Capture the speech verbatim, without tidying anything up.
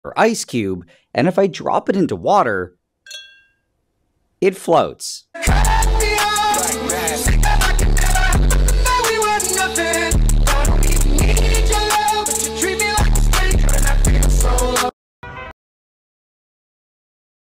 or ice cube, and if I drop it into water, it floats.